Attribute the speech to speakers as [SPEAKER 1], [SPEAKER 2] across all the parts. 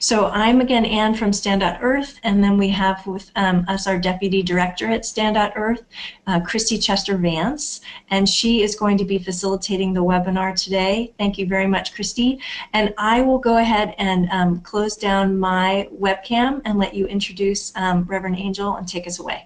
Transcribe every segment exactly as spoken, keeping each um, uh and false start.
[SPEAKER 1] So I'm again Anne from Stand.earth, and then we have with um, us our Deputy Director at Stand.earth, uh, Christy Chester-Vance, and she is going to be facilitating the webinar today. Thank you very much, Christy. And I will go ahead and um, close down my webcam and let you introduce um, Reverend Angel and take us away.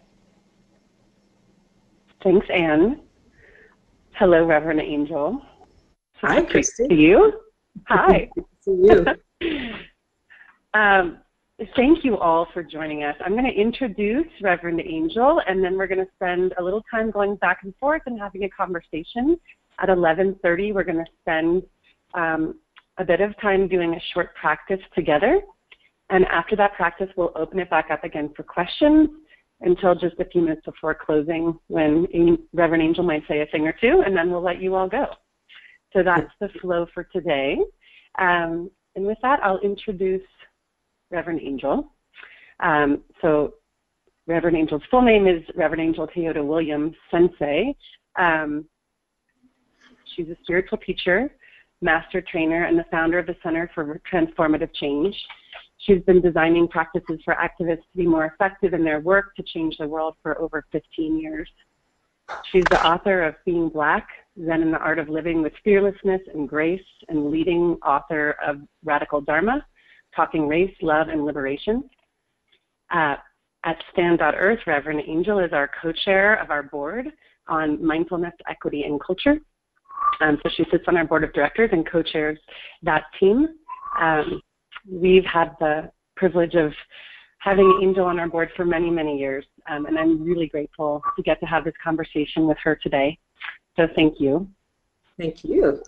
[SPEAKER 2] Thanks, Anne. Hello, Reverend Angel.
[SPEAKER 3] Hi, Christy.
[SPEAKER 2] To you. Hi.
[SPEAKER 3] To you.
[SPEAKER 2] um, thank you all for joining us. I'm going to introduce Reverend Angel, and then we're going to spend a little time going back and forth and having a conversation. At eleven thirty, we're going to spend um, a bit of time doing a short practice together. And after that practice, we'll open it back up again for questions until just a few minutes before closing, when Reverend Angel might say a thing or two, and then we'll let you all go. So that's the flow for today. Um, and with that, I'll introduce Reverend Angel. Um, so Reverend Angel's full name is Reverend Angel Toyota Williams Sensei. Um, she's a spiritual teacher, master trainer, and the founder of the Center for Transformative Change. She's been designing practices for activists to be more effective in their work to change the world for over fifteen years. She's the author of Being Black, Zen in the Art of Living with Fearlessness and Grace, and leading author of Radical Dharma, Talking Race, Love, and Liberation. Uh, at Stand.earth, Reverend Angel is our co-chair of our board on Mindfulness, Equity, and Culture. Um, so she sits on our board of directors and co-chairs that team. Um, We've had the privilege of having Angel on our board for many, many years, um, and I'm really grateful to get to have this conversation with her today. So thank you.
[SPEAKER 3] Thank you.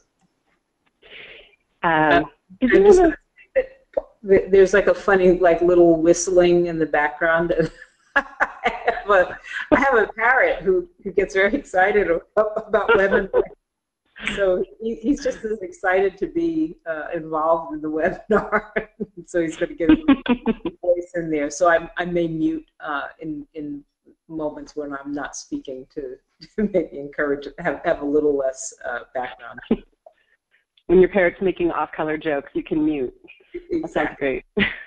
[SPEAKER 2] Um,
[SPEAKER 3] uh, just, there's like a funny, like little whistling in the background. I have a, I have a parrot who, who gets very excited about webinars. So he, he's just as excited to be uh, involved in the webinar. So he's going to get his voice in there. So I, I may mute uh, in, in moments when I'm not speaking to, to maybe encourage, have, have a little less uh, background.
[SPEAKER 2] When your parrot's making off-color jokes, you can mute.
[SPEAKER 3] Exactly.
[SPEAKER 2] That sounds great.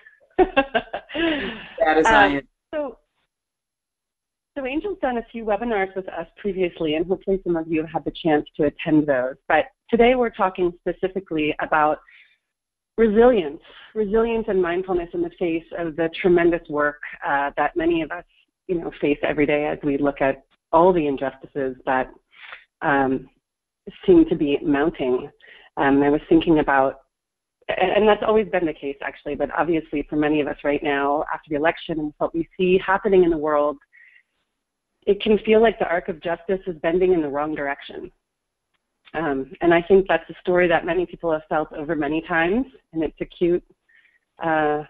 [SPEAKER 3] That is um, I am.
[SPEAKER 2] So, So Angel's done a few webinars with us previously, and hopefully some of you have had the chance to attend those. But today we're talking specifically about resilience, resilience and mindfulness in the face of the tremendous work uh, that many of us, you know, face every day as we look at all the injustices that um, seem to be mounting. Um, I was thinking about, and that's always been the case actually, but obviously for many of us right now after the election and what we see happening in the world, it can feel like the arc of justice is bending in the wrong direction. Um, and I think that's a story that many people have felt over many times, and it's acute. Uh,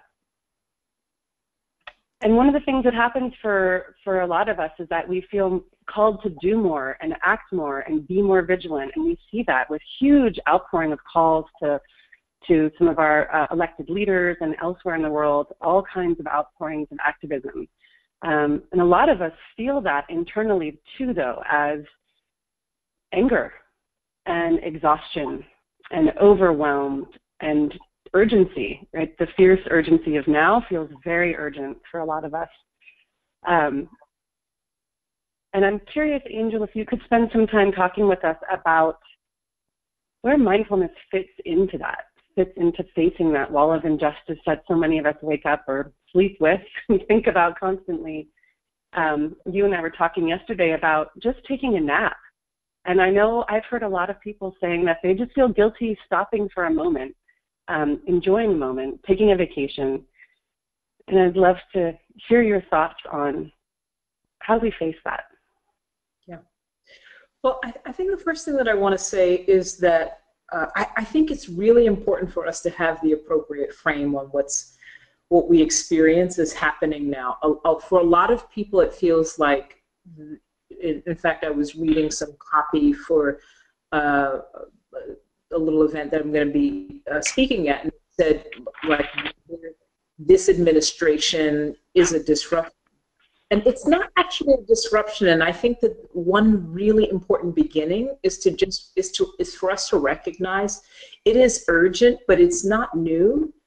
[SPEAKER 2] and one of the things that happens for, for a lot of us is that we feel called to do more and act more and be more vigilant, and we see that with huge outpouring of calls to, to some of our uh, elected leaders and elsewhere in the world, all kinds of outpourings of activism. Um, and a lot of us feel that internally too, though, as anger and exhaustion and overwhelmed and urgency, right? The fierce urgency of now feels very urgent for a lot of us. Um, and I'm curious, Angel, if you could spend some time talking with us about where mindfulness fits into that, fits into facing that wall of injustice that so many of us wake up or sleep with and think about constantly. Um, you and I were talking yesterday about just taking a nap. And I know I've heard a lot of people saying that they just feel guilty stopping for a moment, um, enjoying a moment, taking a vacation. And I'd love to hear your thoughts on how we face that.
[SPEAKER 3] Yeah. Well, I, I think the first thing that I want to say is that uh, I, I think it's really important for us to have the appropriate frame on what's what we experience is happening now. Uh, uh, for a lot of people, it feels like, in, in fact, I was reading some copy for uh, a little event that I'm going to be uh, speaking at, and it said, like, this administration is a disruption. And it's not actually a disruption, and I think that one really important beginning is to just is to is for us to recognize it is urgent, but it's not new.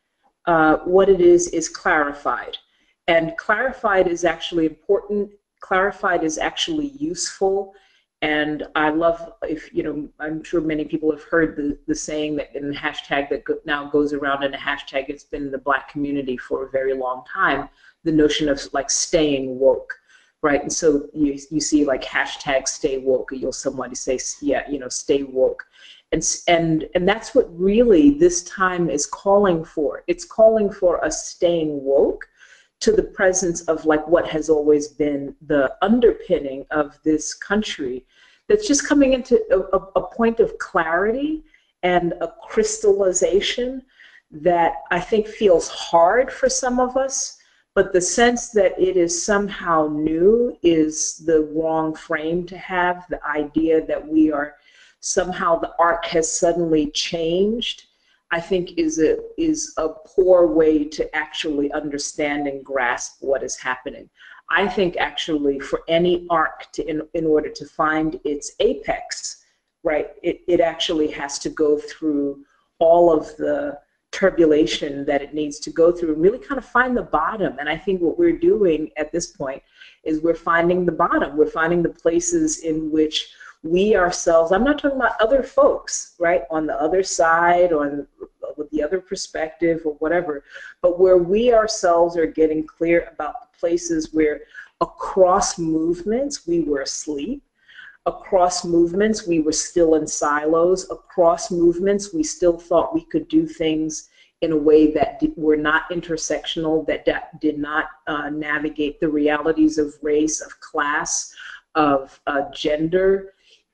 [SPEAKER 3] uh, what it is is clarified. And clarified is actually important. Clarified is actually useful. And I love, if you know, I'm sure many people have heard the, the saying that in the hashtag that go, now goes around in a hashtag, it's been in the Black community for a very long time, the notion of like staying woke, right? And so you, you see like hashtag stay woke, or you'll somebody say, yeah, you know, stay woke. And, and, and that's what really this time is calling for. It's calling for us staying woke to the presence of like what has always been the underpinning of this country, that's just coming into a, a point of clarity and a crystallization that I think feels hard for some of us, but the sense that it is somehow new is the wrong frame to have. The idea that we are somehow, the arc has suddenly changed, I think is a, is a poor way to actually understand and grasp what is happening. I think actually for any arc to, in, in order to find its apex, right, it, it actually has to go through all of the turbulation that it needs to go through and really kind of find the bottom. And I think what we're doing at this point is we're finding the bottom. We're finding the places in which we ourselves, I'm not talking about other folks, right, on the other side, on with the other perspective or whatever, but where we ourselves are getting clear about the places where across movements we were asleep, across movements we were still in silos, across movements we still thought we could do things in a way that were not intersectional, that did not uh, navigate the realities of race, of class, of uh, gender,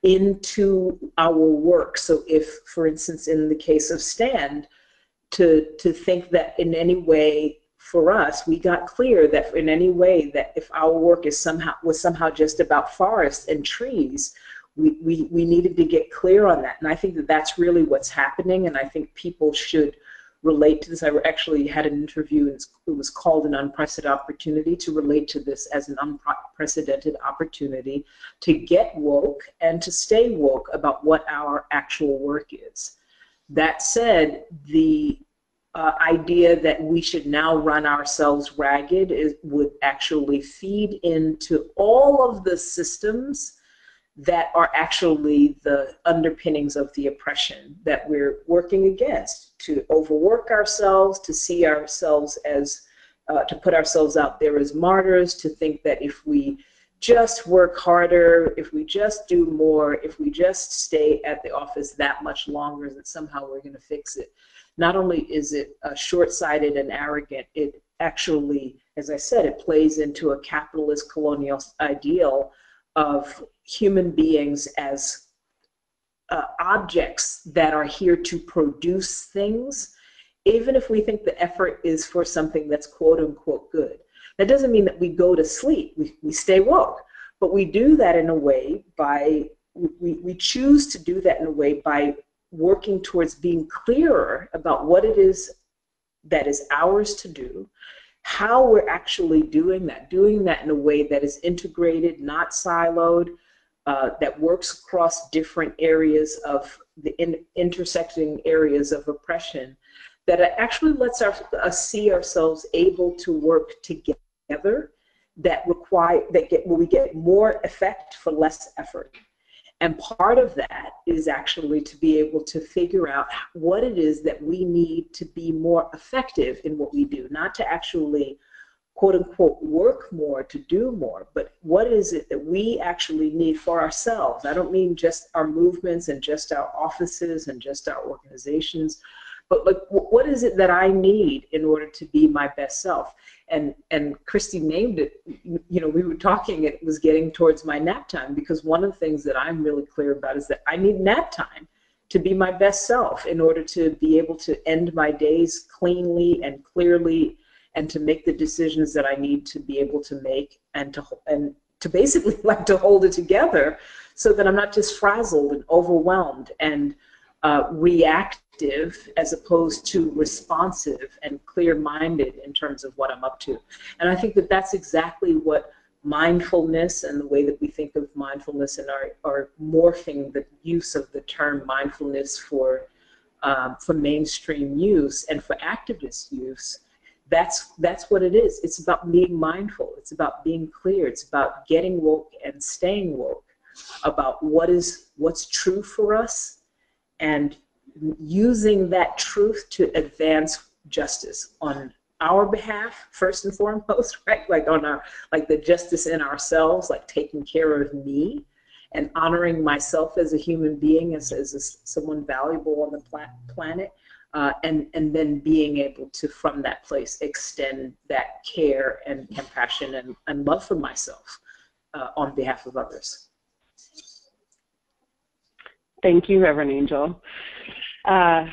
[SPEAKER 3] into our work. So if, for instance, in the case of Stand, to, to think that in any way for us, we got clear that in any way that if our work is somehow was somehow just about forests and trees, we, we, we needed to get clear on that. And I think that that's really what's happening, and I think people should relate to this. I actually had an interview, and it was called An Unprecedented Opportunity, to relate to this as an unprecedented opportunity to get woke and to stay woke about what our actual work is. That said, the uh, idea that we should now run ourselves ragged is, would actually feed into all of the systems that are actually the underpinnings of the oppression that we're working against, to overwork ourselves, to see ourselves as, uh, to put ourselves out there as martyrs, to think that if we just work harder, if we just do more, if we just stay at the office that much longer, that somehow we're going to fix it. Not only is it uh, short-sighted and arrogant, it actually, as I said, it plays into a capitalist colonial ideal of human beings as uh, objects that are here to produce things, even if we think the effort is for something that's quote unquote good. That doesn't mean that we go to sleep, we, we stay woke, but we do that in a way by, we, we choose to do that in a way by working towards being clearer about what it is that is ours to do, how we're actually doing that, doing that in a way that is integrated, not siloed, uh, that works across different areas of the in, intersecting areas of oppression, that actually lets our, us see ourselves able to work together, that require, that get, where we get more effect for less effort. And part of that is actually to be able to figure out what it is that we need to be more effective in what we do, not to actually quote unquote work more to do more, but what is it that we actually need for ourselves? I don't mean just our movements and just our offices and just our organizations, but like, what is it that I need in order to be my best self? And and Christy named it, you know, we were talking, it was getting towards my nap time, because one of the things that I'm really clear about is that I need nap time to be my best self in order to be able to end my days cleanly and clearly, and to make the decisions that I need to be able to make, and to and to basically like to hold it together so that I'm not just frazzled and overwhelmed and uh, reactive, as opposed to responsive and clear-minded in terms of what I'm up to. And I think that that's exactly what mindfulness and the way that we think of mindfulness and are, are morphing the use of the term mindfulness for um, for mainstream use and for activist use, that's that's what it is. It's about being mindful. It's about being clear. It's about getting woke and staying woke, about what is what's true for us, and using that truth to advance justice on our behalf first and foremost, right? Like on our, like the justice in ourselves, like taking care of me and honoring myself as a human being, as, as a, someone valuable on the pla planet, uh, and, and then being able to, from that place, extend that care and compassion and, and love for myself uh, on behalf of others.
[SPEAKER 2] Thank you, Reverend Angel. Uh,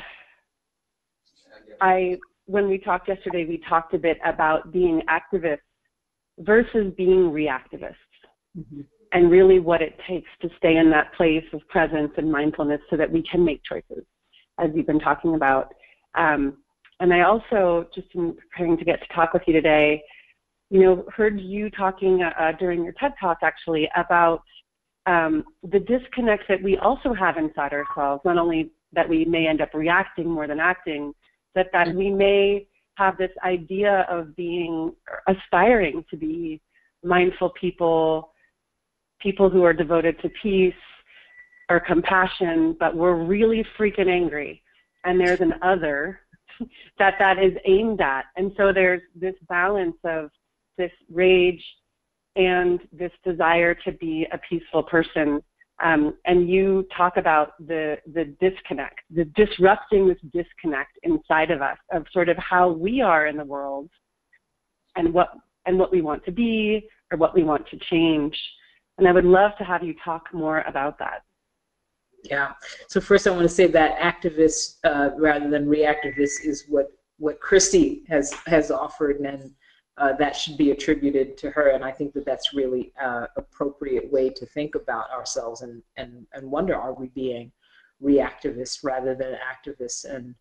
[SPEAKER 2] I, when we talked yesterday, we talked a bit about being activists versus being reactivists, mm-hmm. and really what it takes to stay in that place of presence and mindfulness so that we can make choices, as you've been talking about. Um, and I also, just in preparing to get to talk with you today, you know, heard you talking uh, during your TED Talk, actually, about um, the disconnect that we also have inside ourselves, not only that we may end up reacting more than acting, but that we may have this idea of being, aspiring to be mindful people, people who are devoted to peace or compassion, but we're really freaking angry. And there's an other that that is aimed at. And so there's this balance of this rage and this desire to be a peaceful person. Um, and you talk about the, the disconnect, the disrupting this disconnect inside of us of sort of how we are in the world and what, and what we want to be or what we want to change. And I would love to have you talk more about that.
[SPEAKER 3] Yeah. So first I want to say that activist uh, rather than reactivist is what, what Christy has, has offered, and uh, that should be attributed to her. And I think that that's really uh, appropriate way to think about ourselves and, and, and wonder, are we being reactivists rather than activists? And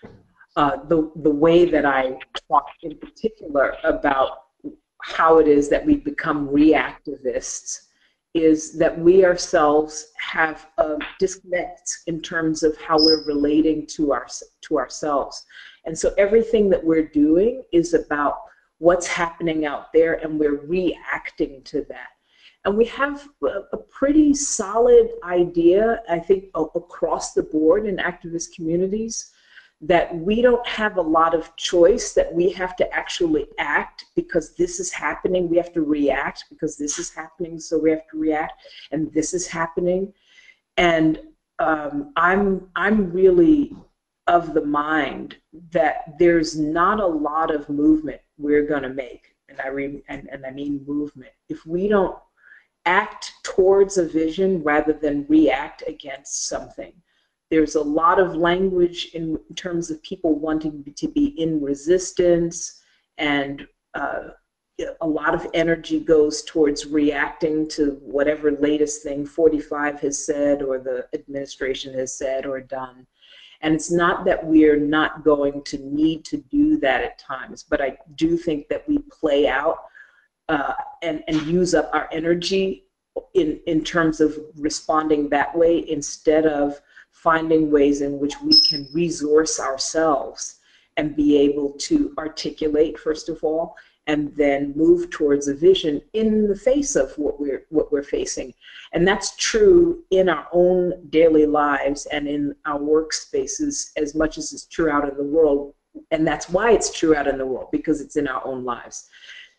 [SPEAKER 3] uh, the, the way that I talk in particular about how it is that we become reactivists is that we ourselves have a disconnect in terms of how we're relating to our to ourselves. And so everything that we're doing is about what's happening out there, and we're reacting to that. And we have a, a pretty solid idea, I think, across the board in activist communities, that we don't have a lot of choice, that we have to actually act because this is happening. We have to react because this is happening, so we have to react, and this is happening. And um, I'm, I'm really of the mind that there's not a lot of movement we're going to make, and I, re and, and I mean movement, if we don't act towards a vision rather than react against something. There's a lot of language in terms of people wanting to be in resistance, and uh, a lot of energy goes towards reacting to whatever latest thing forty-five has said or the administration has said or done. And it's not that we're not going to need to do that at times, but I do think that we play out uh, and, and use up our energy in, in terms of responding that way, instead of finding ways in which we can resource ourselves and be able to articulate, first of all, and then move towards a vision in the face of what we're, what we're facing. And that's true in our own daily lives and in our workspaces as much as it's true out in the world. And that's why it's true out in the world, because it's in our own lives.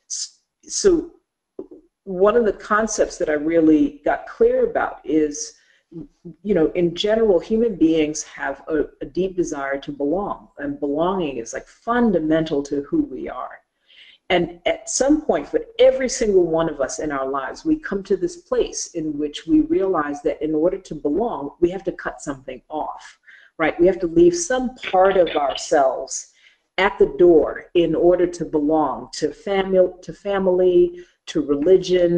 [SPEAKER 3] So one of the concepts that I really got clear about is, you know, in general, human beings have a, a deep desire to belong, and belonging is like fundamental to who we are. And at some point, for every single one of us in our lives, we come to this place in which we realize that in order to belong, we have to cut something off, right? We have to leave some part of ourselves at the door in order to belong to family, to family, to religion,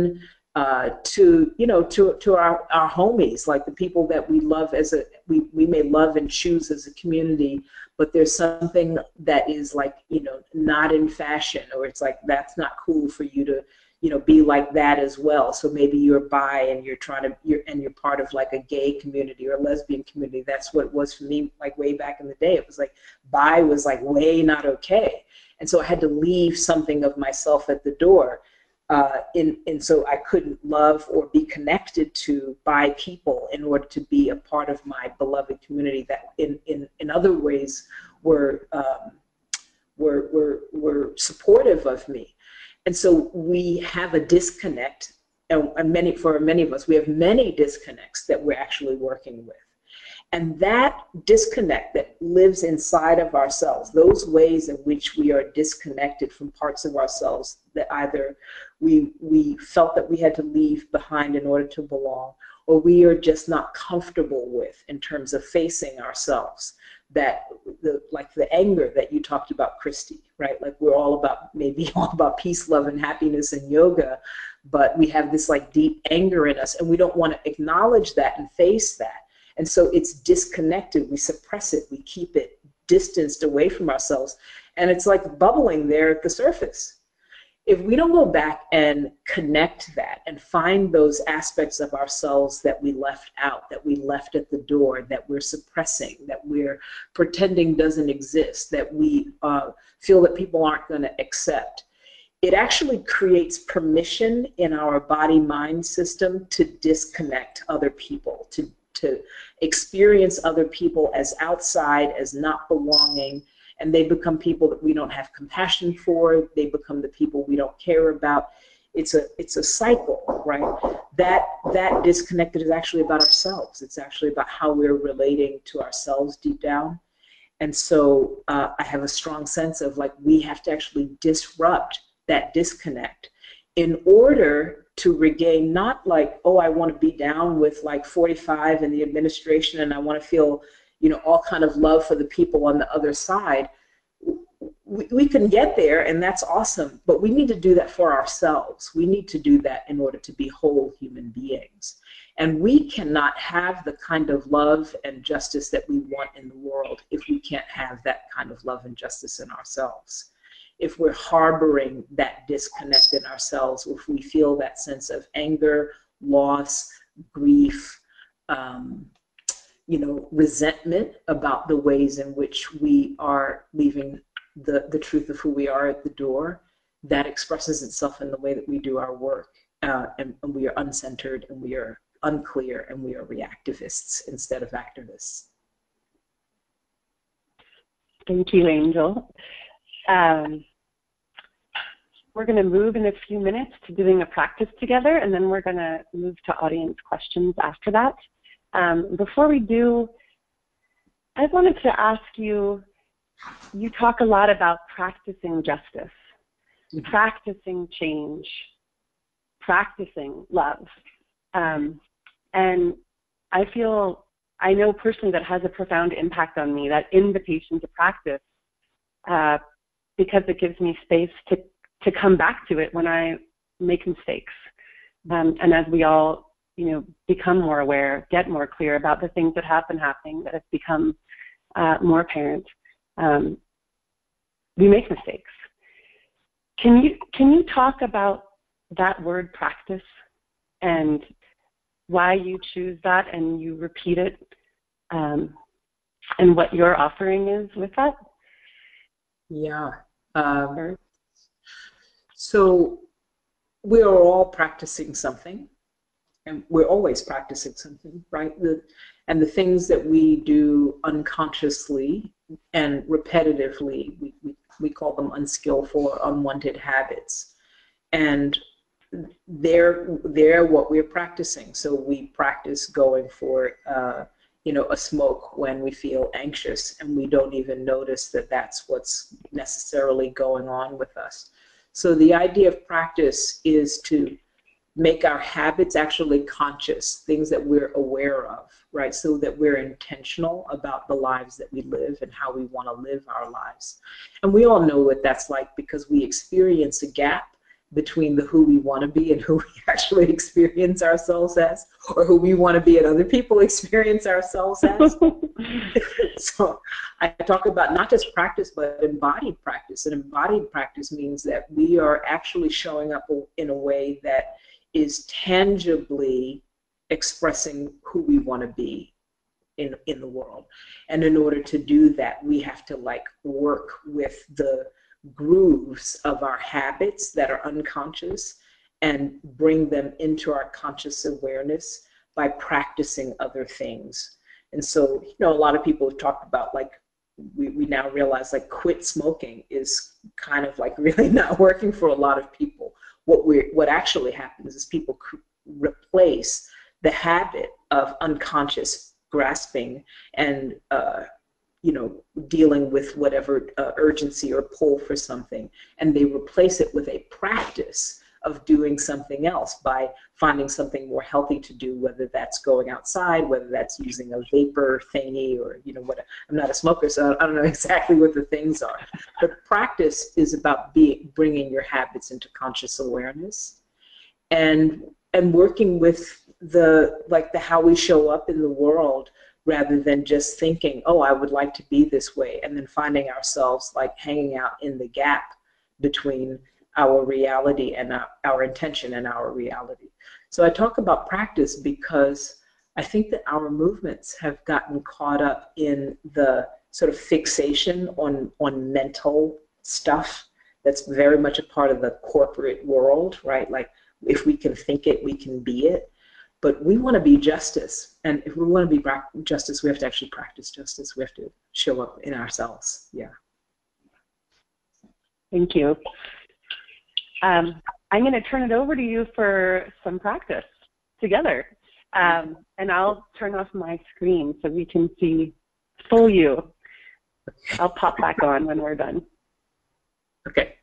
[SPEAKER 3] uh, to, you know, to, to our, our homies, like the people that we love as a, we, we may love and choose as a community, but there's something that is like, you know, not in fashion, or it's like, that's not cool for you to, you know, be like that as well. So maybe you're bi and you're trying to, you're, and you're part of like a gay community or a lesbian community. That's what it was for me, like way back in the day. It was like, bi was like way not okay. And so I had to leave something of myself at the door. Uh, in, and so I couldn't love or be connected to bi people in order to be a part of my beloved community that in, in, in other ways were, um, were, were, were supportive of me. And so we have a disconnect, and, and many, for many of us, we have many disconnects that we're actually working with. And that disconnect that lives inside of ourselves, those ways in which we are disconnected from parts of ourselves that either we, we felt that we had to leave behind in order to belong, or we are just not comfortable with in terms of facing ourselves. That the, like the anger that you talked about, Christy, right? Like we're all about, maybe all about peace, love, and happiness and yoga, but we have this like deep anger in us, and we don't want to acknowledge that and face that. And so it's disconnected. We suppress it. We keep it distanced away from ourselves. And it's like bubbling there at the surface. If we don't go back and connect that and find those aspects of ourselves that we left out, that we left at the door, that we're suppressing, that we're pretending doesn't exist, that we uh, feel that people aren't going to accept, it actually creates permission in our body-mind system to disconnect other people, to to experience other people as outside, as not belonging, and they become people that we don't have compassion for. They become the people we don't care about. It's a it's a cycle, right? That that disconnected is actually about ourselves. It's actually about how we're relating to ourselves deep down. And so uh, I have a strong sense of like we have to actually disrupt that disconnect in order to regain, not like, oh, I want to be down with like forty-five in the administration and I want to feel, you know, all kind of love for the people on the other side. We, we can get there, and that's awesome, but we need to do that for ourselves. We need to do that in order to be whole human beings. And we cannot have the kind of love and justice that we want in the world if we can't have that kind of love and justice in ourselves. If we're harboring that disconnect in ourselves, if we feel that sense of anger, loss, grief, um, you know, resentment about the ways in which we are leaving the, the truth of who we are at the door, that expresses itself in the way that we do our work. Uh, and, and we are uncentered, and we are unclear, and we are reactivists instead of activists.
[SPEAKER 2] Thank you, Angel. Um, we're going to move in a few minutes to doing a practice together, and then we're going to move to audience questions after that. Um, before we do, I wanted to ask you, you talk a lot about practicing justice, mm-hmm. practicing change, practicing love. Um, and I feel, I know personally that has a profound impact on me, that invitation to practice, uh, because it gives me space to, to come back to it when I make mistakes. Um, and as we all, you know, become more aware, get more clear about the things that have been happening, that have become uh, more apparent, um, we make mistakes. Can you, can you talk about that word practice and why you choose that and you repeat it, um, and what your offering is with that?
[SPEAKER 3] Yeah. Um, so we are all practicing something, and we're always practicing something, right? The, and the things that we do unconsciously and repetitively, we, we, we call them unskillful or unwanted habits. And they're, they're what we're practicing. So we practice going for uh, you know, a smoke when we feel anxious, and we don't even notice that that's what's necessarily going on with us. So the idea of practice is to make our habits actually conscious, things that we're aware of, right? So that we're intentional about the lives that we live and how we want to live our lives. And we all know what that's like, because we experience a gap between the who we want to be and who we actually experience ourselves as, or who we want to be and other people experience ourselves as. So I talk about not just practice, but embodied practice. And embodied practice means that we are actually showing up in a way that is tangibly expressing who we want to be in, in the world. And in order to do that, we have to like work with the grooves of our habits that are unconscious and bring them into our conscious awareness by practicing other things. And so, you know, a lot of people have talked about like, we, we now realize like quit smoking is kind of like really not working for a lot of people. What we what actually happens is people replace the habit of unconscious grasping and uh, you know, dealing with whatever uh, urgency or pull for something, and they replace it with a practice of doing something else by finding something more healthy to do, whether that's going outside, whether that's using a vapor thingy, or, you know, what, I'm not a smoker, so I don't know exactly what the things are. But practice is about being, bringing your habits into conscious awareness, and and working with the, like the how we show up in the world, rather than just thinking, oh, I would like to be this way, and then finding ourselves like hanging out in the gap between our reality and our, our intention and our reality. So I talk about practice because I think that our movements have gotten caught up in the sort of fixation on, on mental stuff that's very much a part of the corporate world, right? Like if we can think it, we can be it. But we want to be justice, and if we want to be justice, we have to actually practice justice. We have to show up in ourselves. Yeah.
[SPEAKER 2] Thank you. Um, I'm going to turn it over to you for some practice together, um, and I'll turn off my screen so we can see full you. I'll pop back on when we're done.
[SPEAKER 3] Okay.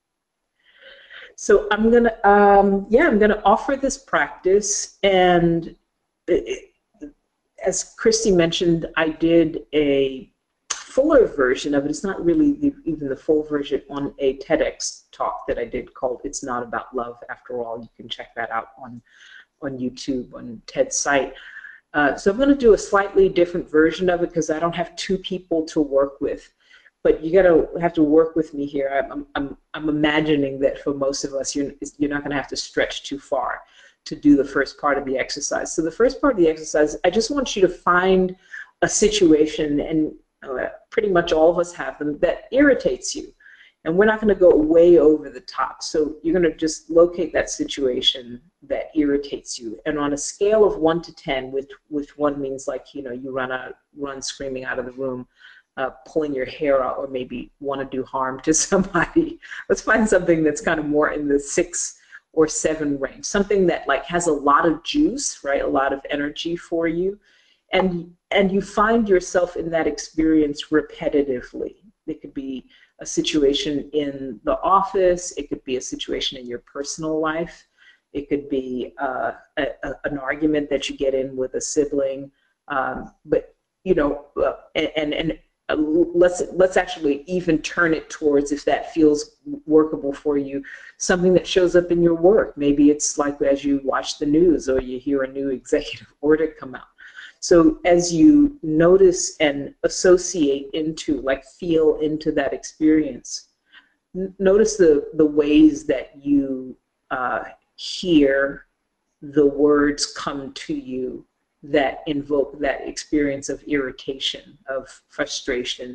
[SPEAKER 3] So I'm gonna, um, yeah, I'm gonna offer this practice, and it, as Christy mentioned, I did a fuller version of it. It's not really the, even the full version on a TEDx talk that I did called "It's Not About Love After All." You can check that out on on YouTube on TED's site. Uh, so I'm going to do a slightly different version of it because I don't have two people to work with. But you gotta have to work with me here. I'm, I'm, I'm imagining that for most of us, you're, you're not gonna have to stretch too far to do the first part of the exercise. So the first part of the exercise, I just want you to find a situation, and uh, pretty much all of us have them, that irritates you. And we're not gonna go way over the top. So you're gonna just locate that situation that irritates you. And on a scale of one to ten, which, which one means like, you know, you run out, run screaming out of the room, Uh, pulling your hair out, or maybe want to do harm to somebody. Let's find something that's kind of more in the six or seven range, something that like has a lot of juice, right? A lot of energy for you, and and you find yourself in that experience repetitively. It could be a situation in the office. It could be a situation in your personal life. It could be uh, a, a, an argument that you get in with a sibling. Um, but you know, uh, and and Uh, let's let's actually even turn it towards, if that feels workable for you, something that shows up in your work. Maybe it's like as you watch the news or you hear a new executive order come out. So as you notice and associate into, like feel into that experience, n notice the the ways that you uh, hear the words come to you that invoke that experience of irritation, of frustration.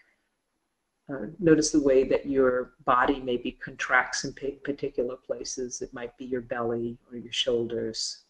[SPEAKER 3] Uh, notice the way that your body maybe contracts in particular places. It might be your belly or your shoulders.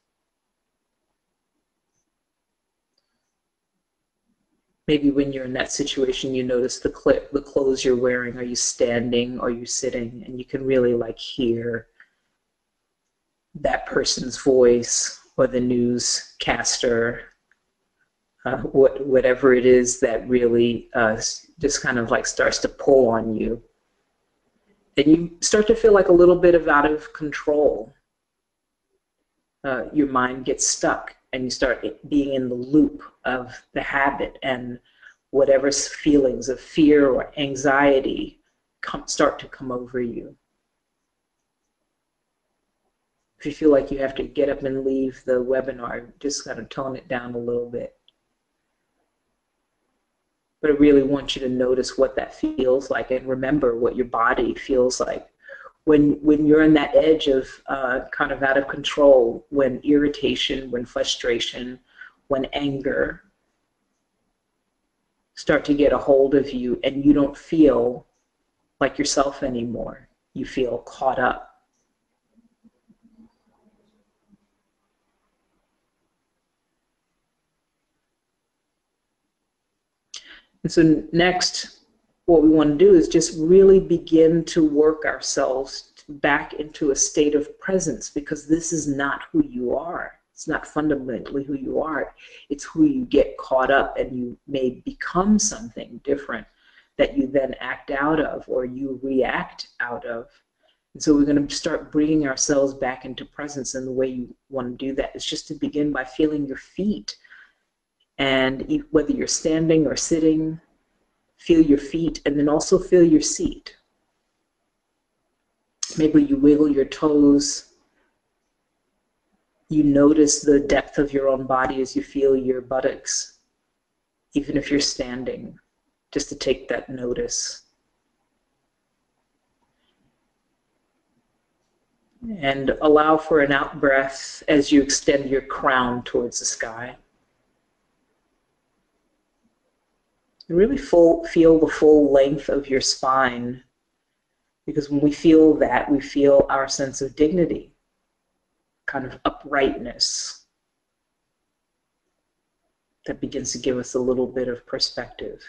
[SPEAKER 3] Maybe when you're in that situation, you notice the clip, the clothes you're wearing. Are you standing? Are you sitting? And you can really like hear that person's voice, or the newscaster, uh, what, whatever it is that really uh, just kind of like starts to pull on you. And you start to feel like a little bit of out of control. Uh, your mind gets stuck, and you start being in the loop of the habit, and whatever feelings of fear or anxiety come, start to come over you. If you feel like you have to get up and leave the webinar, just kind of tone it down a little bit. But I really want you to notice what that feels like and remember what your body feels like. When, when you're in that edge of uh, kind of out of control, when irritation, when frustration, when anger start to get a hold of you and you don't feel like yourself anymore, you feel caught up. And so next, what we want to do is just really begin to work ourselves back into a state of presence, because this is not who you are. It's not fundamentally who you are. It's who you get caught up and you may become something different that you then act out of or you react out of. And so we're going to start bringing ourselves back into presence, and the way you want to do that is just to begin by feeling your feet. And whether you're standing or sitting, feel your feet, and then also feel your seat. Maybe you wiggle your toes. You notice the depth of your own body as you feel your buttocks, even if you're standing, just to take that notice. And allow for an out breath as you extend your crown towards the sky. Really full, feel the full length of your spine, because when we feel that, we feel our sense of dignity, kind of uprightness that begins to give us a little bit of perspective.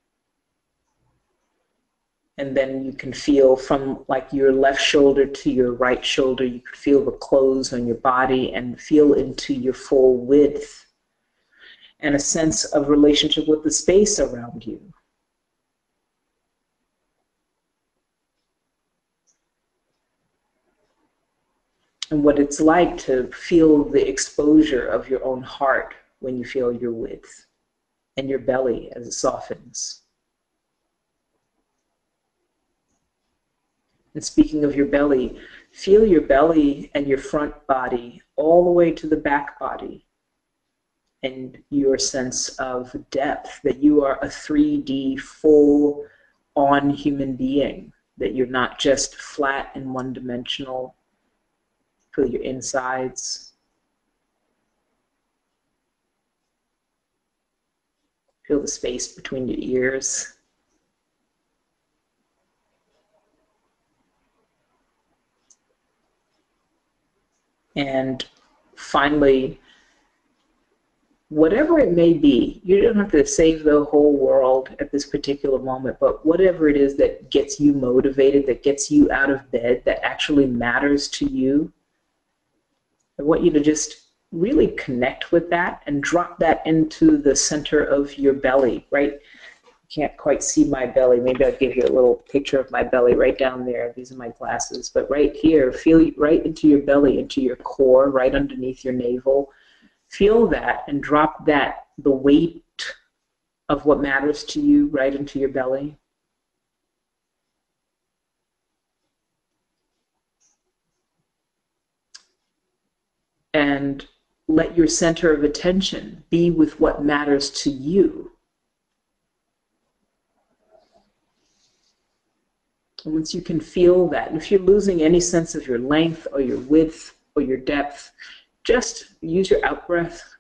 [SPEAKER 3] And then you can feel from like your left shoulder to your right shoulder, you can feel the clothes on your body and feel into your full width and a sense of relationship with the space around you. And what it's like to feel the exposure of your own heart when you feel your width and your belly as it softens. And speaking of your belly, feel your belly and your front body all the way to the back body, and your sense of depth, that you are a three D full-on human being, that you're not just flat and one-dimensional. Feel your insides. Feel the space between your ears. And finally, whatever it may be, you don't have to save the whole world at this particular moment, but whatever it is that gets you motivated, that gets you out of bed, that actually matters to you, I want you to just really connect with that and drop that into the center of your belly, right? You can't quite see my belly. Maybe I'll give you a little picture of my belly right down there. These are my glasses. But right here, feel right into your belly, into your core, right underneath your navel. Feel that and drop that, the weight of what matters to you, right into your belly. And let your center of attention be with what matters to you. And once you can feel that, and if you're losing any sense of your length or your width or your depth, just use your out breath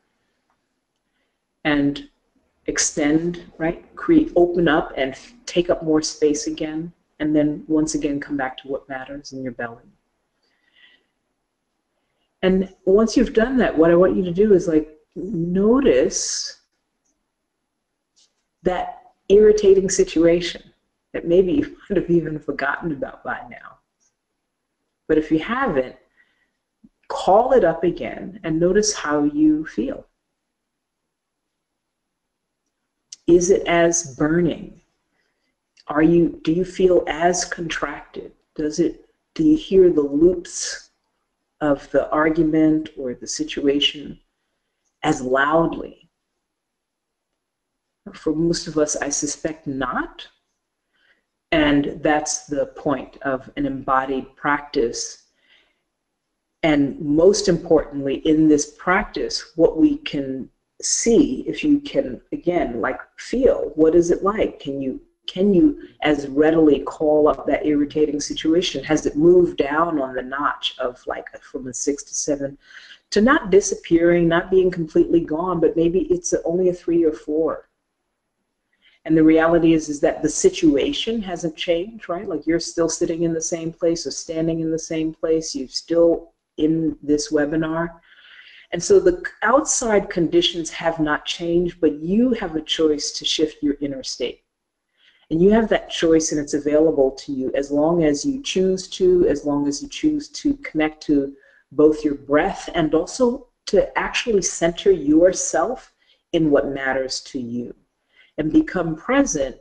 [SPEAKER 3] and extend, right? Create, open up and take up more space again. And then once again, come back to what matters in your belly. And once you've done that, what I want you to do is like notice that irritating situation that maybe you might have even forgotten about by now. But if you haven't, call it up again and notice how you feel. Is it as burning? Are you, do you feel as contracted? Does it, do you hear the loops of the argument or the situation as loudly? For most of us, I suspect not. And that's the point of an embodied practice. And most importantly, in this practice, what we can see, if you can, again, like feel, what is it like? Can you, can you as readily call up that irritating situation? Has it moved down on the notch of like from a six to seven to not disappearing, not being completely gone, but maybe it's only a three or four? And the reality is, is that the situation hasn't changed, right? Like you're still sitting in the same place or standing in the same place. You're still in this webinar. And so the outside conditions have not changed, but you have a choice to shift your inner state. And you have that choice, and it's available to you as long as you choose to, as long as you choose to connect to both your breath and also to actually center yourself in what matters to you and become present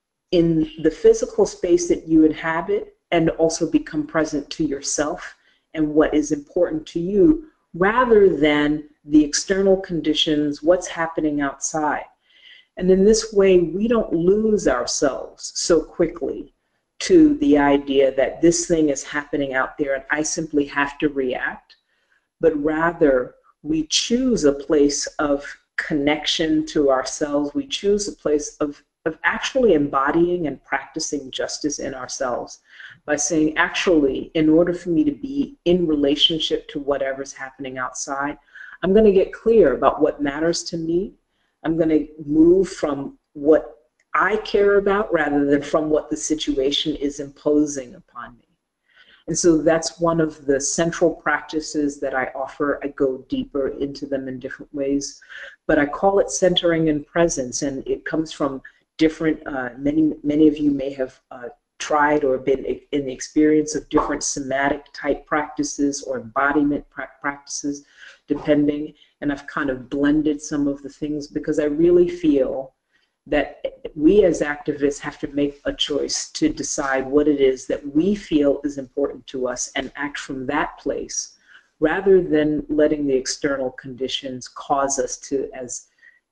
[SPEAKER 3] in the physical space that you inhabit, and also become present to yourself and what is important to you, rather than the external conditions, what's happening outside. And in this way, we don't lose ourselves so quickly to the idea that this thing is happening out there and I simply have to react, but rather we choose a place of connection to ourselves. We choose a place of, of actually embodying and practicing justice in ourselves by saying, actually, in order for me to be in relationship to whatever's happening outside, I'm going to get clear about what matters to me. I'm going to move from what I care about rather than from what the situation is imposing upon me. And so that's one of the central practices that I offer. I go deeper into them in different ways, but I call it centering and presence, and it comes from different, uh, many, many of you may have uh, tried or been in the experience of different somatic type practices or embodiment pra practices, depending, and I've kind of blended some of the things because I really feel that we as activists have to make a choice to decide what it is that we feel is important to us and act from that place, rather than letting the external conditions cause us to, as,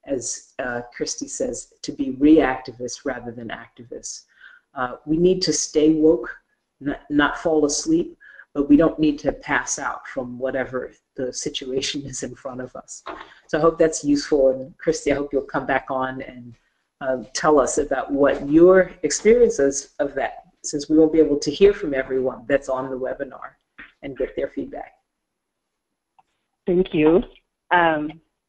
[SPEAKER 3] as uh, Christy says, to be reactivists rather than activists. Uh, we need to stay woke, not, not fall asleep, but we don't need to pass out from whatever the situation is in front of us. So I hope that's useful, and Christy, I hope you'll come back on and Um, tell us about what your experiences of that, since we won't be able to hear from everyone that's on the webinar and get their feedback.
[SPEAKER 2] Thank you. Um,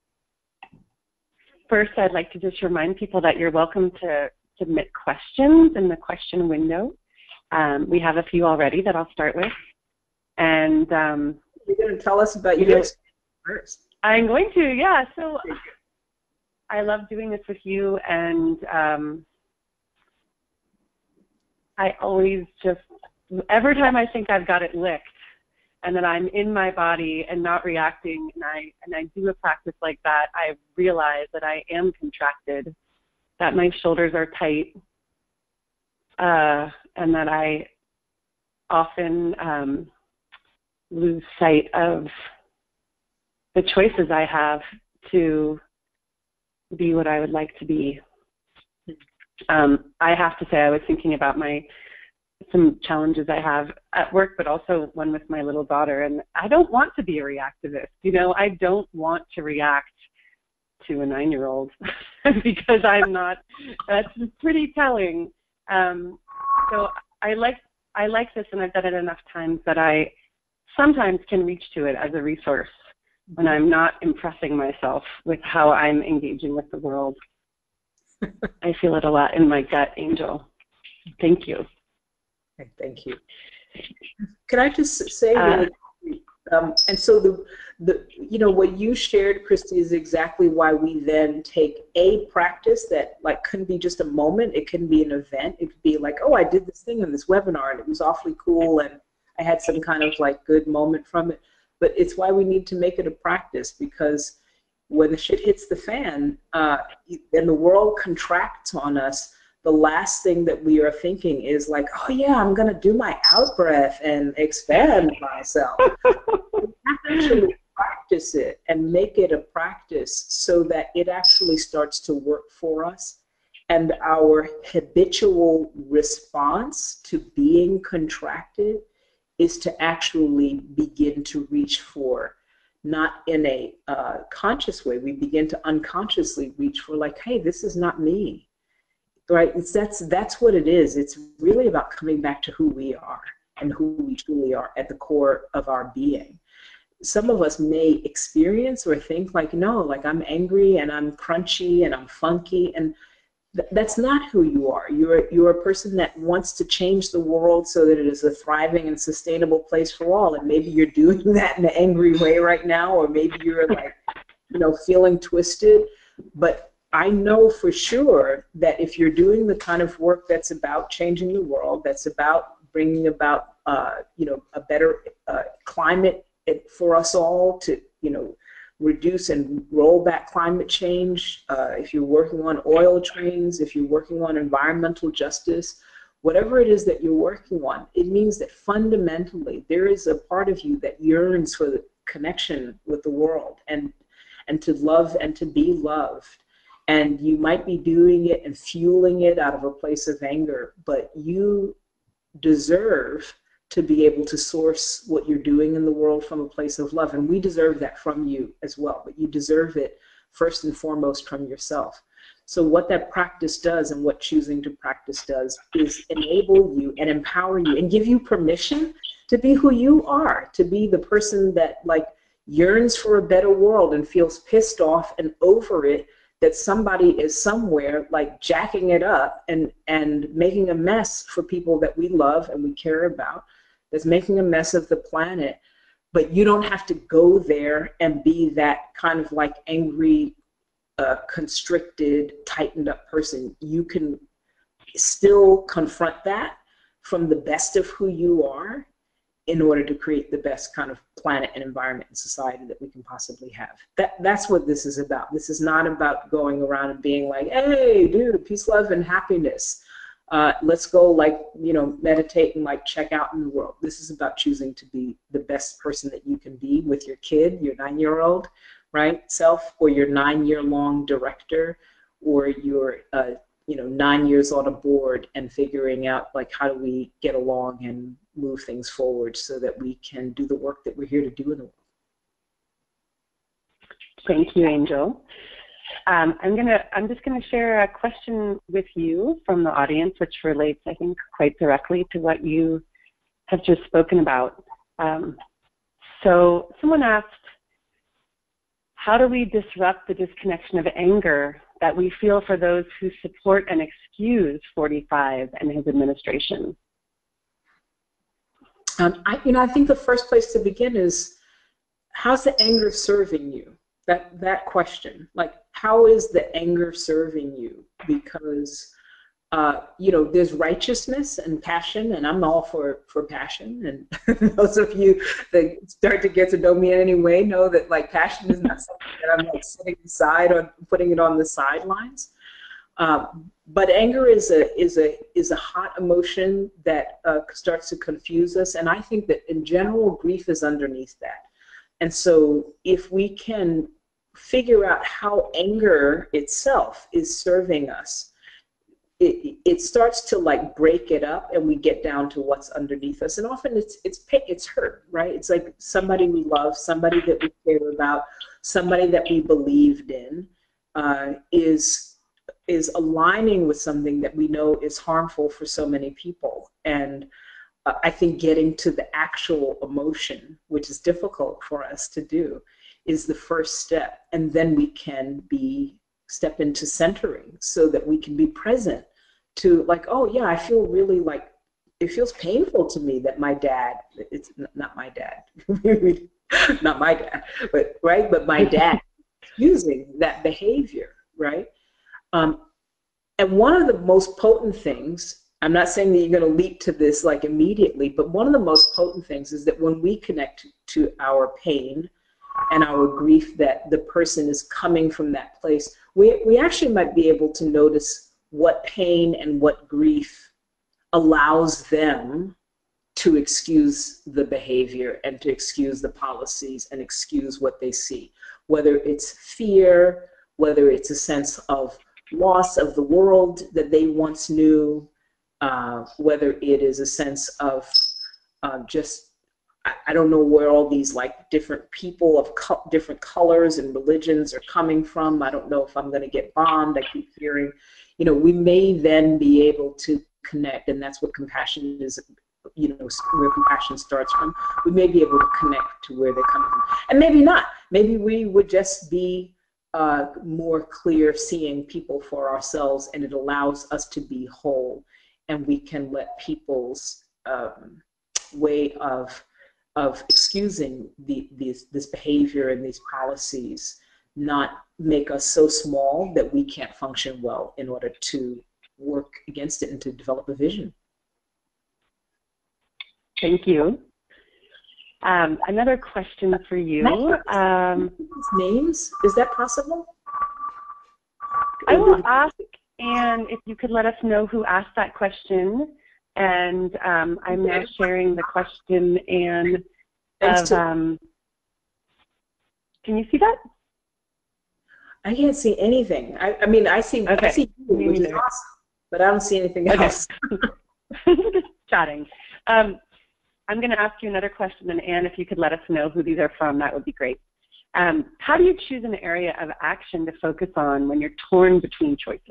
[SPEAKER 2] first, I'd like to just remind people that you're welcome to submit questions in the question window. Um, we have a few already that I'll start with. And um,
[SPEAKER 3] you're going to tell us about your experience first.
[SPEAKER 2] I'm going to, yeah. So I love doing this with you, and um, I always just, every time I think I've got it licked and that I'm in my body and not reacting, and I, and I do a practice like that, I realize that I am contracted, that my shoulders are tight, uh, and that I often um, lose sight of the choices I have to be what I would like to be. Um, I have to say, I was thinking about my some challenges I have at work, but also one with my little daughter, and I don't want to be a reactivist. You know, I don't want to react to a nine-year-old because I'm not. That's pretty telling. Um, so I like I like this, and I've done it enough times that I sometimes can reach to it as a resource when I'm not impressing myself with how I'm engaging with the world. I feel it a lot in my gut, Angel. Thank you.
[SPEAKER 3] Okay, thank you. Can I just say,
[SPEAKER 2] Uh,
[SPEAKER 3] really, um, and so the, the, you know, what you shared, Christy, is exactly why we then take a practice that like couldn't be just a moment, it couldn't be an event, it could be like, oh, I did this thing in this webinar and it was awfully cool and I had some kind of like good moment from it. But it's why we need to make it a practice, because when the shit hits the fan uh, and the world contracts on us, the last thing that we are thinking is like, oh yeah, I'm going to do my out breath and expand myself. We have to actually practice it and make it a practice so that it actually starts to work for us. And our habitual response to being contracted is to actually begin to reach for, not in a uh, conscious way, we begin to unconsciously reach for, like, hey, this is not me, right? It's, that's, that's what it is. It's really about coming back to who we are and who we truly are at the core of our being. Some of us may experience or think like, no, like I'm angry and I'm crunchy and I'm funky, and th that's not who you are. You're, you're a person that wants to change the world so that it is a thriving and sustainable place for all. And maybe you're doing that in an angry way right now, or maybe you're like, you know, feeling twisted. But I know for sure that if you're doing the kind of work that's about changing the world, that's about bringing about, uh, you know, a better uh, climate for us all to, you know, reduce and roll back climate change, uh, if you're working on oil trains, if you're working on environmental justice, whatever it is that you're working on, it means that fundamentally there is a part of you that yearns for the connection with the world and, and to love and to be loved. And you might be doing it and fueling it out of a place of anger, but you deserve to be able to source what you're doing in the world from a place of love. And we deserve that from you as well, but you deserve it first and foremost from yourself. So what that practice does, and what choosing to practice does, is enable you and empower you and give you permission to be who you are, to be the person that like yearns for a better world and feels pissed off and over it that somebody is somewhere like jacking it up and, and making a mess for people that we love and we care about, that's making a mess of the planet. But you don't have to go there and be that kind of like angry, uh, constricted, tightened up person. You can still confront that from the best of who you are in order to create the best kind of planet and environment and society that we can possibly have. That, that's what this is about. This is not about going around and being like, hey, dude, peace, love, and happiness. Uh, let's go like, you know, meditate and like check out in the world. This is about choosing to be the best person that you can be with your kid, your nine-year-old, right, self, or your nine-year-long director, or your, uh, you know, nine years on a board and figuring out like how do we get along and move things forward so that we can do the work that we're here to do in the world.
[SPEAKER 2] Thank you, Angel. Um, I'm gonna, I'm just gonna share a question with you from the audience, which relates, I think, quite directly to what you have just spoken about. Um, so someone asked, how do we disrupt the disconnection of anger that we feel for those who support and excuse forty-five and his administration?
[SPEAKER 3] Um, I, you know, I think the first place to begin is, how's the anger serving you? That, that question, like, how is the anger serving you? Because, uh, you know, there's righteousness and passion, and I'm all for, for passion. And those of you that start to get to know me in any way know that, like, passion is not something that I'm, like, setting aside or putting it on the sidelines. Um, but anger is a, is, a, is a hot emotion that uh, starts to confuse us. And I think that, in general, grief is underneath that. And so if we can figure out how anger itself is serving us, it, it starts to like break it up, and we get down to what's underneath us. And often it's, it's, it's hurt, right? It's like somebody we love, somebody that we care about, somebody that we believed in uh, is, is aligning with something that we know is harmful for so many people. And uh, I think getting to the actual emotion, which is difficult for us to do, is the first step. And then we can be step into centering so that we can be present to like, oh yeah, I feel really like, it feels painful to me that my dad, it's not my dad, not my dad, but right, but my dad using that behavior, right? Um, and one of the most potent things, I'm not saying that you're going to leap to this like immediately, but one of the most potent things is that when we connect to our pain and our grief, that the person is coming from that place, we, we actually might be able to notice what pain and what grief allows them to excuse the behavior and to excuse the policies and excuse what they see. Whether it's fear, whether it's a sense of loss of the world that they once knew, uh, whether it is a sense of uh, just, I, I don't know where all these like different people of co different colors and religions are coming from. I don't know if I'm going to get bombed. I keep hearing, you know, we may then be able to connect, and that's what compassion is, you know, where compassion starts from. We may be able to connect to where they're coming from. And maybe not. Maybe we would just be uh, more clear seeing people for ourselves, and it allows us to be whole, and we can let people's um, way of of excusing the, these, this behavior and these policies not make us so small that we can't function well in order to work against it and to develop a vision.
[SPEAKER 2] Thank you. Um, another question for you. Um,
[SPEAKER 3] names, is that possible?
[SPEAKER 2] I will ask Anne if you could let us know who asked that question. And um, I'm now sharing the question, Anne, of, um, can you see that?
[SPEAKER 3] I can't see anything. I, I mean, I see,
[SPEAKER 2] okay.
[SPEAKER 3] I see you,
[SPEAKER 2] Me
[SPEAKER 3] which
[SPEAKER 2] neither.
[SPEAKER 3] is awesome, but I don't see anything
[SPEAKER 2] okay.
[SPEAKER 3] else.
[SPEAKER 2] Chatting. Um, I'm going to ask you another question, and Anne, if you could let us know who these are from, that would be great. Um, how do you choose an area of action to focus on when you're torn between choices?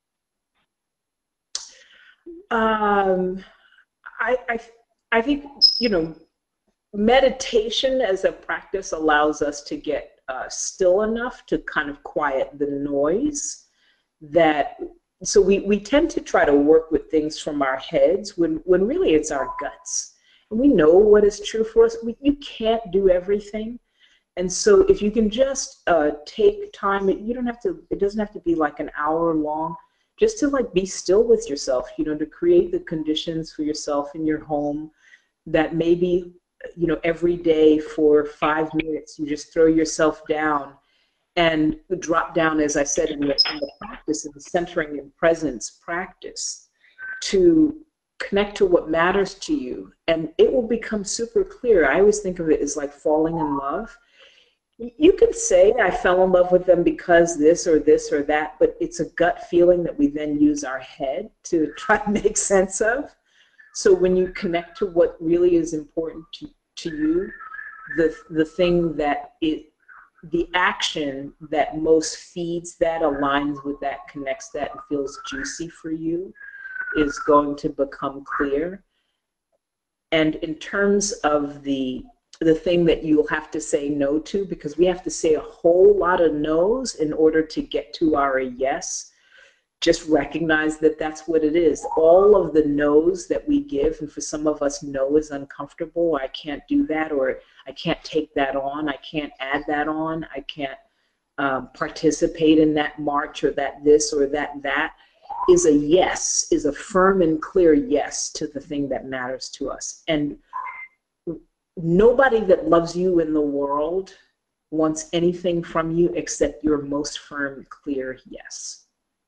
[SPEAKER 3] Um, I, I, I think, you know, meditation as a practice allows us to get uh, still enough to kind of quiet the noise that, so we, we tend to try to work with things from our heads when, when really it's our guts. And we know what is true for us. We, you can't do everything. And so if you can just uh, take time, you don't have to, it doesn't have to be like an hour long, just to like be still with yourself, you know, to create the conditions for yourself in your home that maybe, you know, every day for five minutes, you just throw yourself down and drop down, as I said, in the, in the practice, in the centering and presence practice, to connect to what matters to you. And it will become super clear. I always think of it as like falling in love. You can say, I fell in love with them because this or this or that, but it's a gut feeling that we then use our head to try to make sense of. So when you connect to what really is important to, to you, the, the thing that it, the action that most feeds that, aligns with that, connects that, and feels juicy for you is going to become clear. And in terms of the the thing that you'll have to say no to, because we have to say a whole lot of no's in order to get to our yes, just recognize that that's what it is. All of the no's that we give, and for some of us, no is uncomfortable, I can't do that, or I can't take that on, I can't add that on, I can't um, participate in that march or that this or that that, is a yes, is a firm and clear yes to the thing that matters to us. And nobody that loves you in the world wants anything from you except your most firm, clear yes.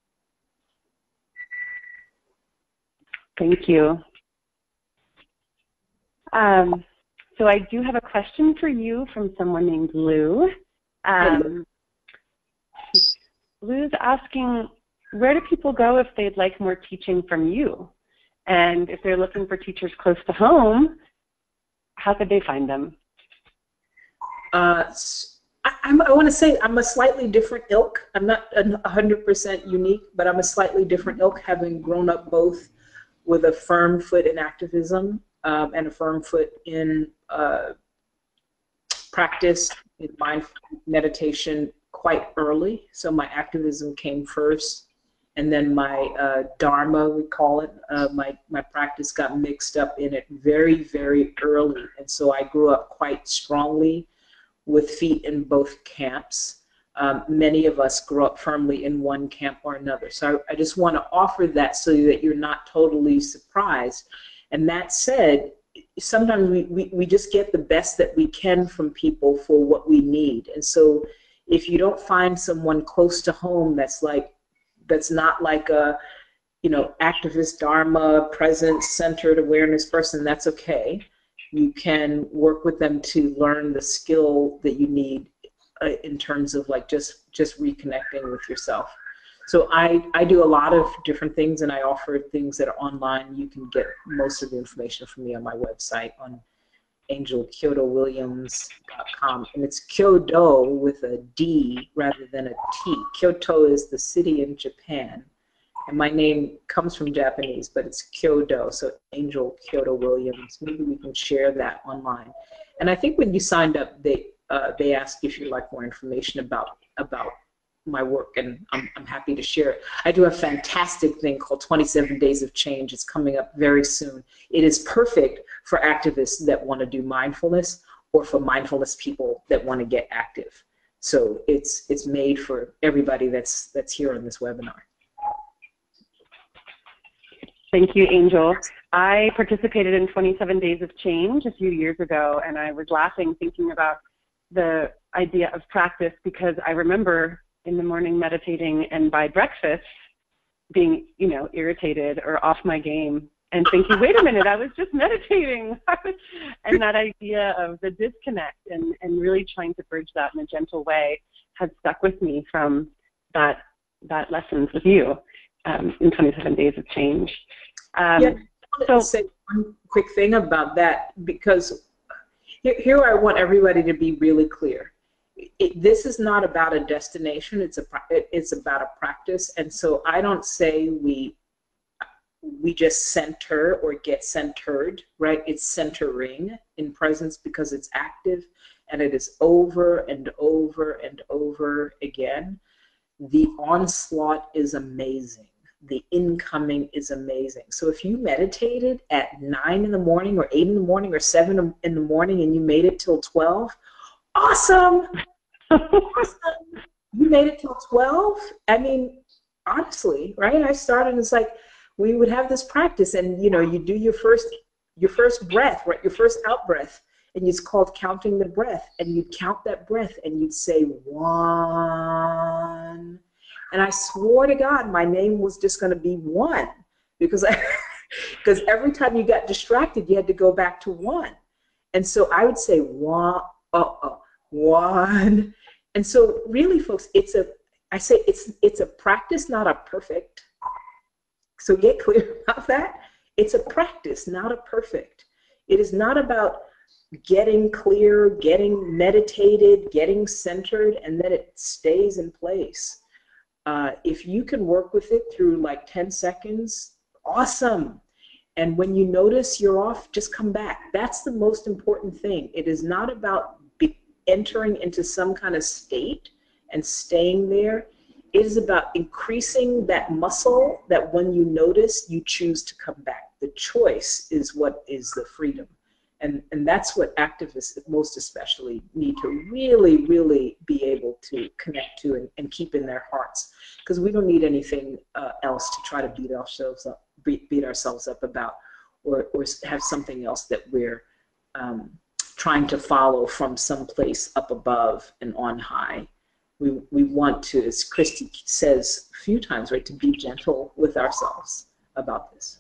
[SPEAKER 2] Thank you. Um, so I do have a question for you from someone named Lou. Um, Lou's asking, where do people go if they'd like more teaching from you? And if they're looking for teachers close to home, how could they find them?
[SPEAKER 3] Uh, I, I'm, I want to say I'm a slightly different ilk. I'm not one hundred percent unique, but I'm a slightly different ilk, having grown up both with a firm foot in activism um, and a firm foot in uh, practice in mindful meditation quite early. So my activism came first, and then my uh, dharma, we call it, uh, my, my practice got mixed up in it very, very early. And so I grew up quite strongly with feet in both camps. Um, many of us grew up firmly in one camp or another. So I, I just want to offer that so that you're not totally surprised. And that said, sometimes we, we, we just get the best that we can from people for what we need. And so if you don't find someone close to home that's like, that's not like a, you know, activist, dharma, presence, centered awareness person, that's okay. You can work with them to learn the skill that you need uh, in terms of like just, just reconnecting with yourself. So I, I do a lot of different things, and I offer things that are online. You can get most of the information from me on my website on angel kyoto williams dot com, and it's Kyoto with a D rather than a T. Kyoto is the city in Japan, and my name comes from Japanese, but it's Kyoto, so Angel Kyoto Williams. Maybe we can share that online. And I think when you signed up, they uh, they asked if you'd like more information about about my work, and I'm, I'm happy to share it. I do a fantastic thing called twenty-seven days of change. It's coming up very soon. It is perfect for activists that want to do mindfulness, or for mindfulness people that want to get active. So it's it's made for everybody that's that's here on this webinar.
[SPEAKER 2] Thank you, Angel. I participated in twenty-seven days of change a few years ago, and I was laughing thinking about the idea of practice, because I remember in the morning meditating, and by breakfast being, you know, irritated or off my game and thinking, wait a minute, I was just meditating. And that idea of the disconnect and, and really trying to bridge that in a gentle way has stuck with me from that, that lessons with you um, in twenty-seven days of change. Um,
[SPEAKER 3] yeah, I wanted
[SPEAKER 2] so,
[SPEAKER 3] to say one quick thing about that, because here, here I want everybody to be really clear. It, this is not about a destination, it's a it's about a practice. And so I don't say we we just center or get centered, right? It's centering in presence, because it's active and it is over and over and over again. The onslaught is amazing. The incoming is amazing. So if you meditated at nine in the morning or eight in the morning or seven in the morning and you made it till twelve, awesome. Awesome. You made it till twelve. I mean, honestly, right? I started, it's like we would have this practice, and you know, you do your first your first breath, right? Your first out breath, and it's called counting the breath. And you'd count that breath and you'd say one. And I swore to God my name was just going to be one, because I, because every time you got distracted, you had to go back to one. And so I would say one, uh, uh, one. And so really, folks, it's a, I say it's, it's a practice, not a perfect. So get clear about that. It's a practice, not a perfect. It is not about getting clear, getting meditated, getting centered, and then it stays in place. Uh, if you can work with it through like ten seconds, awesome. And when you notice you're off, just come back. That's the most important thing. It is not about be entering into some kind of state and staying there. It is about increasing that muscle that when you notice, you choose to come back. The choice is what is the freedom. And, and that's what activists most especially need to really, really be able to connect to and, and keep in their hearts. Because we don't need anything uh, else to try to beat ourselves up, beat, beat ourselves up about, or, or have something else that we're um, trying to follow from someplace up above and on high. We, we want to, as Christy says a few times, right, to be gentle with ourselves about this.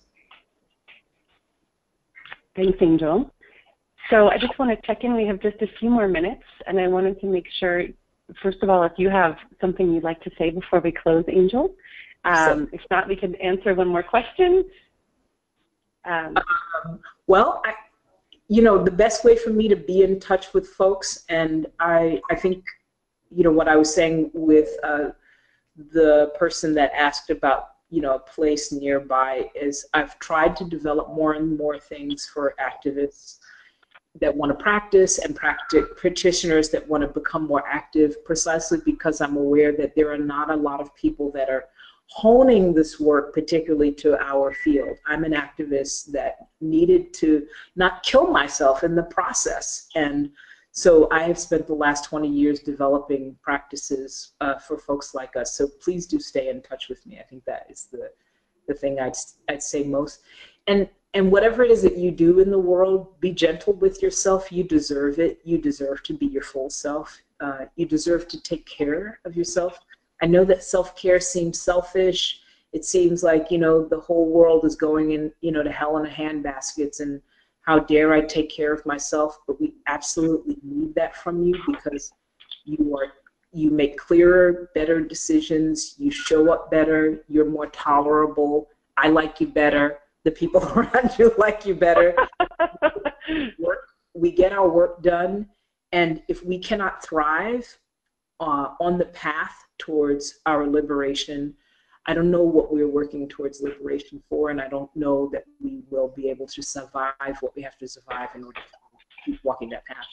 [SPEAKER 2] Thanks, Angel. So I just want to check in. We have just a few more minutes, and I wanted to make sure, first of all, if you have something you'd like to say before we close, Angel. Um, if not, we can answer one more question. Um,
[SPEAKER 3] um, well, I, you know, the best way for me to be in touch with folks, and I, I think, you know, what I was saying with uh, the person that asked about, you know, a place nearby, is I've tried to develop more and more things for activists that want to practice and practice practitioners that want to become more active, precisely because I'm aware that there are not a lot of people that are honing this work particularly to our field. I'm an activist that needed to not kill myself in the process, and so I have spent the last twenty years developing practices uh, for folks like us. So please do stay in touch with me. I think that is the the thing I'd I'd say most. And And whatever it is that you do in the world, be gentle with yourself. You deserve it. You deserve to be your full self. Uh, you deserve to take care of yourself. I know that self-care seems selfish. It seems like, you know, the whole world is going in, you know, to hell in a handbaskets, and how dare I take care of myself? But we absolutely need that from you, because you are you make clearer, better decisions, you show up better, you're more tolerable, I like you better, the people around you like you better. Work, we get our work done, and if we cannot thrive uh, on the path towards our liberation, I don't know what we're working towards liberation for, and I don't know that we will be able to survive what we have to survive in order to keep walking that path.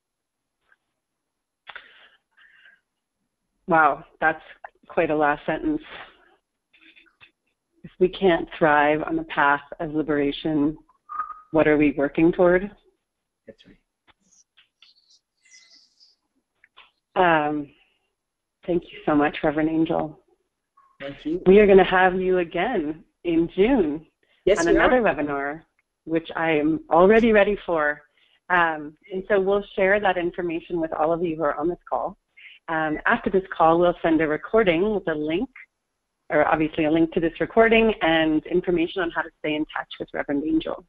[SPEAKER 2] Wow, that's quite a last sentence. If we can't thrive on the path of liberation, what are we working toward?
[SPEAKER 3] That's right.
[SPEAKER 2] Um, thank you so much, Reverend Angel.
[SPEAKER 3] Thank you.
[SPEAKER 2] We are going to have you again in June
[SPEAKER 3] yes,
[SPEAKER 2] on another are. webinar, which I am already ready for. Um, and so we'll share that information with all of you who are on this call. Um, after this call, we'll send a recording with a link, or obviously a link to this recording and information on how to stay in touch with Reverend Angel.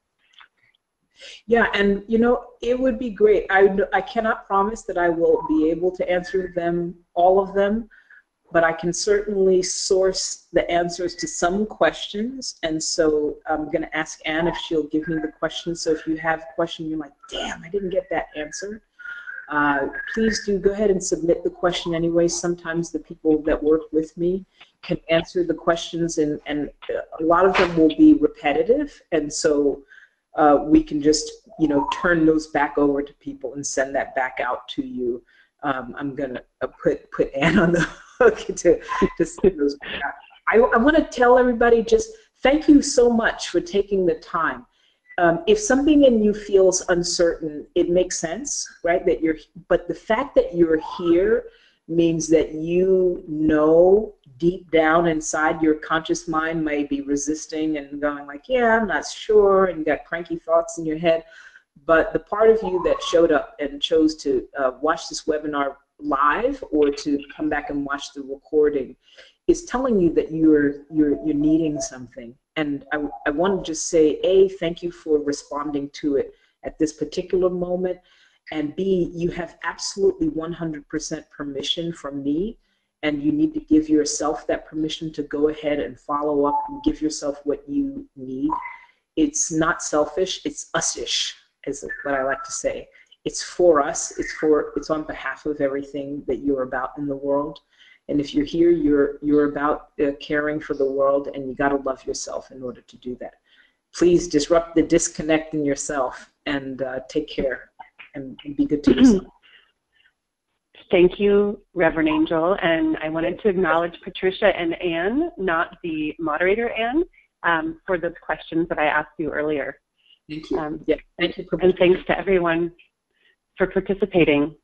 [SPEAKER 3] Yeah, and you know, it would be great. I, I cannot promise that I will be able to answer them, all of them, but I can certainly source the answers to some questions. And so I'm going to ask Anne if she'll give me the questions. So if you have a question, you're like, damn, I didn't get that answer. Uh, please do go ahead and submit the question anyway. Sometimes the people that work with me can answer the questions, and, and a lot of them will be repetitive, and so uh, we can just, you know, turn those back over to people and send that back out to you. Um, I'm going to uh, put, put Anne on the hook to, to send those back out. I, I want to tell everybody just thank you so much for taking the time. Um, if something in you feels uncertain, it makes sense, right? That you're, but the fact that you're here means that you know deep down inside your conscious mind may be resisting and going like, yeah, I'm not sure, and you got cranky thoughts in your head. But the part of you that showed up and chose to uh, watch this webinar live or to come back and watch the recording is telling you that you're you're you're needing something. And I, I want to just say, A, thank you for responding to it at this particular moment, and B, you have absolutely one hundred percent permission from me, and you need to give yourself that permission to go ahead and follow up and give yourself what you need. It's not selfish, it's us-ish, is what I like to say. It's for us, it's for, it's on behalf of everything that you're about in the world. And if you're here, you're, you're about uh, caring for the world, and you gotta love yourself in order to do that. Please disrupt the disconnect in yourself, and uh, take care, and, and be good to yourself.
[SPEAKER 2] Thank you, Reverend Angel. And I wanted to acknowledge Patricia and Anne, not the moderator Anne, um, for those questions that I asked you earlier.
[SPEAKER 3] Thank you.
[SPEAKER 2] Um,
[SPEAKER 3] yeah, thank you.
[SPEAKER 2] And thanks to everyone for participating.